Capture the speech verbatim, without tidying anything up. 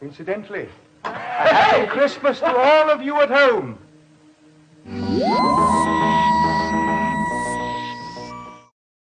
Incidentally, a happy Christmas to all of you at home.